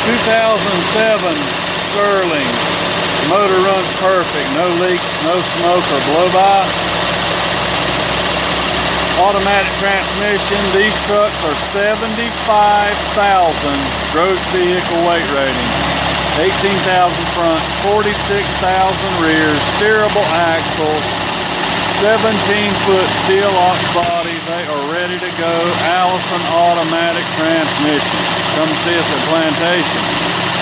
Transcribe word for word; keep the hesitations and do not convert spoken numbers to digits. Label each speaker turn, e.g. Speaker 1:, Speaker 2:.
Speaker 1: two thousand seven Sterling. The motor runs perfect, no leaks, no smoke or blow by. Automatic transmission. These trucks are seventy-five thousand gross vehicle weight rating, eighteen thousand fronts, forty-six thousand rears, steerable axle, seventeen foot steel ox body. They are ready to go. Allison automatic transmission. Come see us at Plantation.